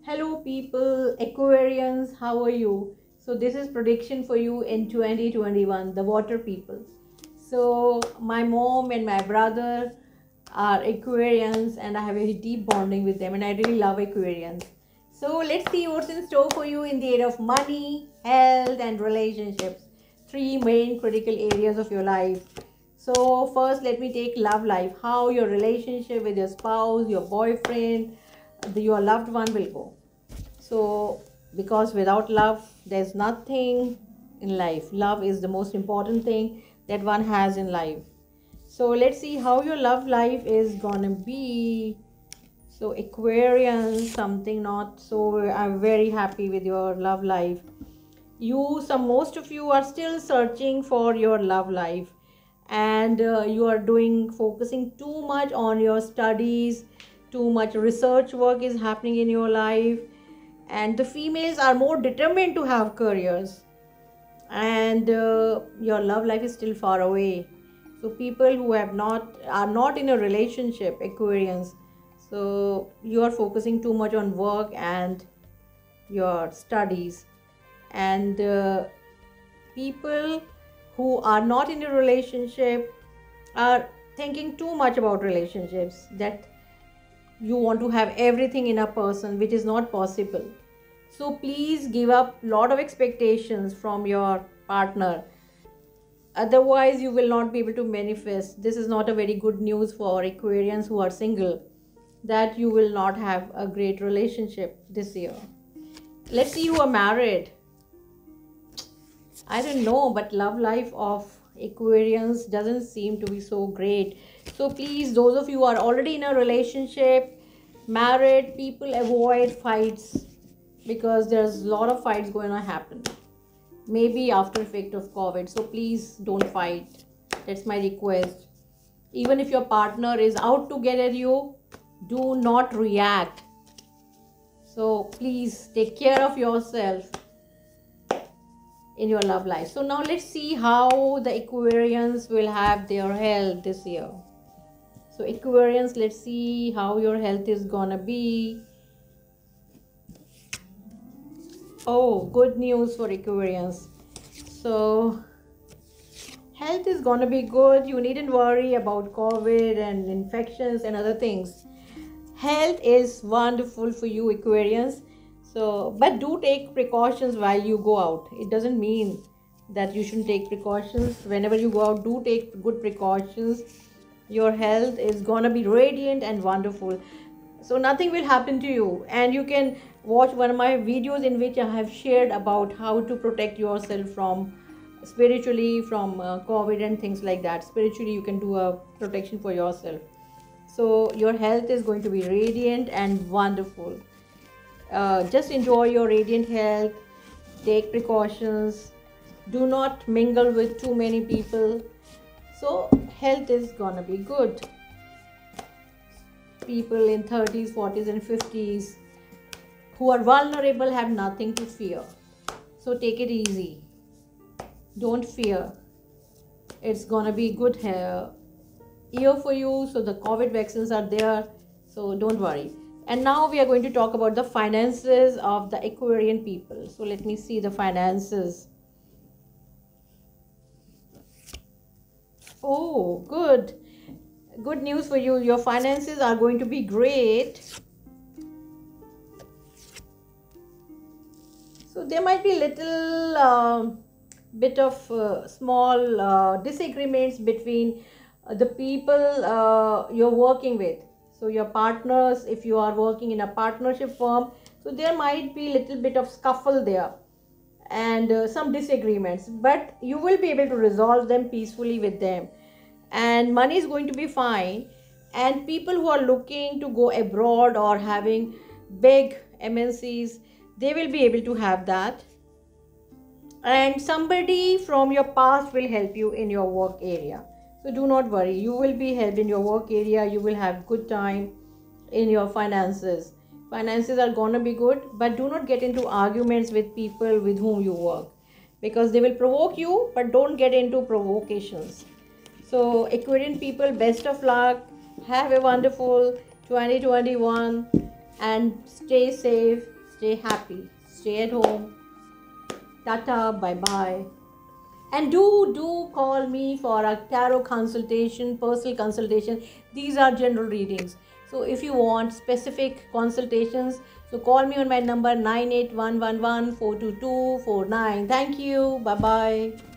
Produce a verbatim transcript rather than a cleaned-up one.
Hello people, Aquarians, how are you? So this is prediction for you in twenty twenty-one, the water people. So my mom and my brother are Aquarians and I have a deep bonding with them and I really love Aquarians. So let's see what's in store for you in the area of money, health and relationships. Three main critical areas of your life. So first let me take love life. How your relationship with your spouse, your boyfriend, the, your loved one will go. So because without love there's nothing in life. Love is the most important thing that one has in life. So let's see how your love life is gonna be. So Aquarian, something not so. I'm very happy with your love life. You some most of you are still searching for your love life, and uh, you are doing focusing too much on your studies. Too much research work is happening in your life, and the females are more determined to have careers, and uh, your love life is still far away. So people who have not are not in a relationship, Aquarians, so you are focusing too much on work and your studies, and uh, people who are not in a relationship are thinking too much about relationships, that you want to have everything in a person, which is not possible. So please give up lot of expectations from your partner, otherwise you will not be able to manifest. This is not a very good news for Aquarians who are single, that you will not have a great relationship this year. Let's see who are married. I don't know, but love life of Aquarians doesn't seem to be so great. So please, those of you who are already in a relationship, married people, avoid fights, because there's a lot of fights going to happen. Maybe after effect of COVID. So please don't fight. That's my request. Even if your partner is out to get at you, do not react. So please take care of yourself in your love life. So now let's see how the Aquarians will have their health this year. So Aquarians, let's see how your health is gonna be. Oh, good news for Aquarians. So health is gonna be good. You needn't worry about COVID and infections and other things. Health is wonderful for you, Aquarians. So, but do take precautions while you go out. It doesn't mean that you shouldn't take precautions. Whenever you go out, do take good precautions. Your health is gonna be radiant and wonderful. So nothing will happen to you, and you can watch one of my videos in which I have shared about how to protect yourself from spiritually from uh, COVID and things like that. Spiritually, you can do a protection for yourself. So your health is going to be radiant and wonderful. Uh, just enjoy your radiant health. Take precautions. Do not mingle with too many people. So health is gonna be good. People in thirties, forties and fifties who are vulnerable have nothing to fear. So take it easy. Don't fear. It's gonna be good hair year for you. So the COVID vaccines are there, so don't worry. And now we are going to talk about the finances of the Aquarian people. So let me see the finances. Oh, good. Good news for you. Your finances are going to be great. So there might be little uh, bit of uh, small uh, disagreements between uh, the people uh, you're working with. So your partners, if you are working in a partnership firm, so there might be little bit of scuffle there and uh, some disagreements, but you will be able to resolve them peacefully with them, and money is going to be fine. And people who are looking to go abroad or having big M N Cs, they will be able to have that, and somebody from your past will help you in your work area. So do not worry, you will be helped in your work area. You will have good time in your finances. Finances are gonna be good, but do not get into arguments with people with whom you work, because they will provoke you, but don't get into provocations. So Aquarian people, best of luck. Have a wonderful twenty twenty-one and stay safe. stay happy, stay at home. Tata, bye bye. And do do call me for a tarot consultation, personal consultation. These are general readings. So if you want specific consultations, so call me on my number nine eight one one one four two two four nine. Thank you. Bye bye.